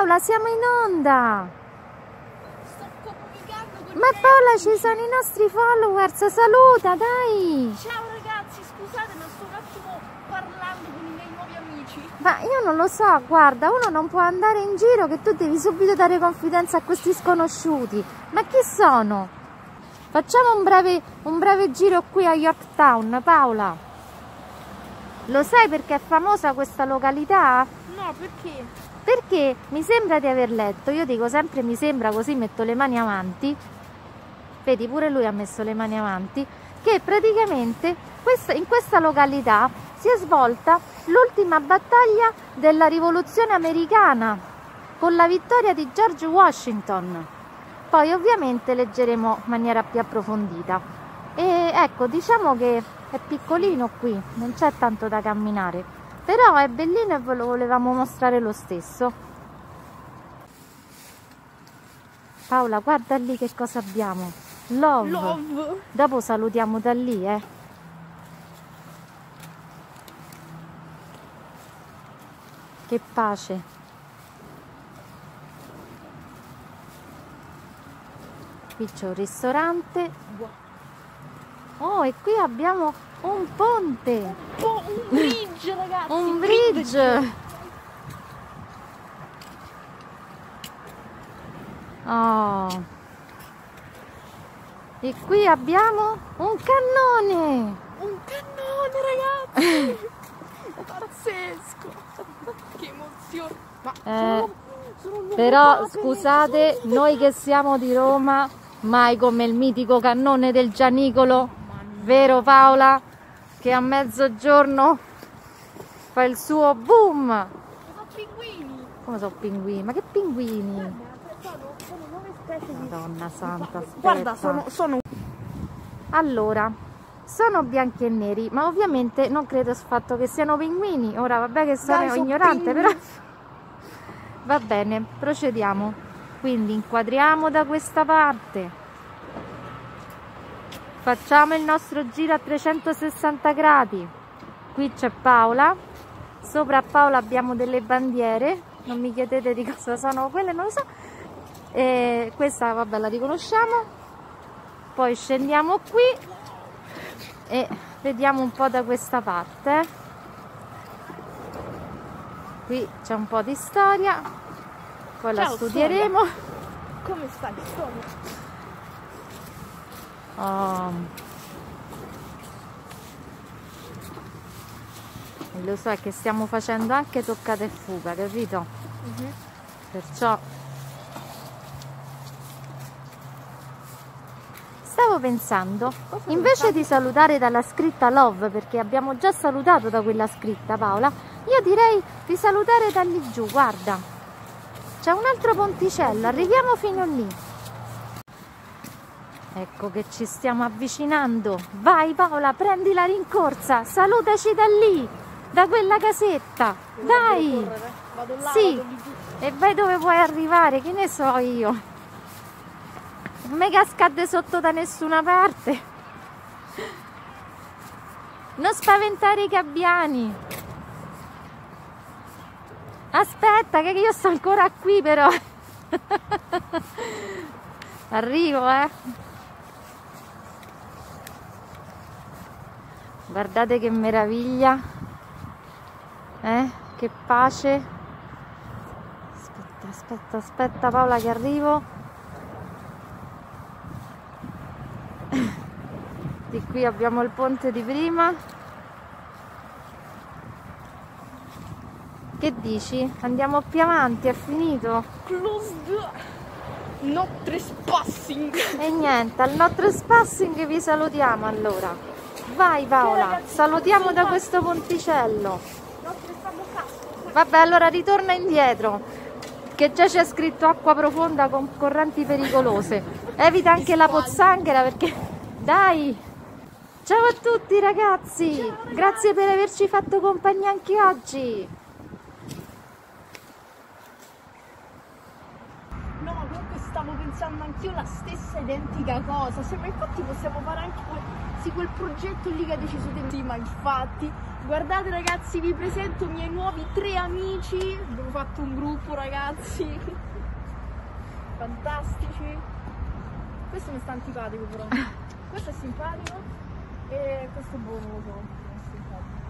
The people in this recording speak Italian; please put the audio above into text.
Paola, siamo in onda! Sto comunicando con Ma Paola, ci sono i nostri followers, saluta, dai! Ciao ragazzi, scusate ma sto un attimo parlando con i miei nuovi amici. Ma io non lo so, guarda, uno non può andare in giro che tu devi subito dare confidenza a questi sconosciuti. Ma chi sono? Facciamo un breve giro qui a Yorktown, Paola. Lo sai perché è famosa questa località? No, perché? Perché mi sembra di aver letto, io dico sempre mi sembra, così metto le mani avanti, vedi pure lui ha messo le mani avanti, che praticamente in questa località si è svolta l'ultima battaglia della rivoluzione americana con la vittoria di George Washington. Poi ovviamente leggeremo in maniera più approfondita. E ecco, diciamo che è piccolino qui, non c'è tanto da camminare. Però è bellino e ve lo volevamo mostrare lo stesso. Paola, guarda lì che cosa abbiamo. Love. Love. Dopo salutiamo da lì, Che pace. Qui c'è un ristorante. Oh, e qui abbiamo un ponte. Un bridge, ragazzi. Un bridge. Oh. E qui abbiamo un cannone. Un cannone, ragazzi. Pazzesco. Che emozione. Ma sono Però scusate, noi che siamo di Roma, mai come il mitico cannone del Gianicolo, vero Paola? Che a mezzogiorno fa il suo boom. sono pinguini. Come sono pinguini? Ma che pinguini? Sono 9 specie di... Madonna santa, aspetta. Guarda, sono... Allora, sono bianchi e neri, ma ovviamente non credo fatto che siano pinguini. Ora vabbè che sono Dai, sono ignorante, pinguini. però va bene, procediamo. Quindi inquadriamo da questa parte. Facciamo il nostro giro a 360 gradi. Qui c'è Paola. Sopra Paola abbiamo delle bandiere. Non mi chiedete di cosa sono quelle, non lo so. E questa vabbè la riconosciamo. Poi scendiamo qui e vediamo un po' da questa parte. Qui c'è un po' di storia, poi la Ciao, studieremo. Come stai, storia? Oh. E lo so, è che stiamo facendo anche toccata e fuga, capito? Perciò stavo pensando, invece di salutare dalla scritta love, perché abbiamo già salutato da quella scritta, Paola, io direi di salutare da lì giù, guarda. C'è un altro ponticello, arriviamo fino lì. Ecco che ci stiamo avvicinando. Vai Paola, prendi la rincorsa, salutaci da lì, da quella casetta. Dai! Vado là, Sì, vado lì giù. e vai dove vuoi arrivare, che ne so io. Non mi cascate sotto da nessuna parte. Non spaventare i gabbiani. Aspetta, che io sto ancora qui però. Arrivo, Guardate che meraviglia. Che pace. Aspetta Paola che arrivo. Di qui abbiamo il ponte di prima. Che dici? Andiamo più avanti, è finito? Closed. No trespassing. E niente, al no trespassing vi salutiamo allora. Vai Paola, ragazzi, salutiamo da questo ponticello. No trespassing casco. Vabbè, allora ritorna indietro, che già c'è scritto acqua profonda con correnti pericolose. Evita anche la pozzanghera perché... Dai! Ciao a tutti ragazzi! Grazie per averci fatto compagnia anche oggi! No, comunque sta stavo pensando anch'io la stessa identica cosa. Se, ma infatti possiamo fare anche quel progetto lì che ha deciso te. Sì, ma infatti, guardate ragazzi, vi presento i miei nuovi 3 amici. Abbiamo fatto un gruppo, ragazzi. Fantastici. Questo mi sta antipatico però. Questo è simpatico e questo boh, non lo so. Non è simpatico.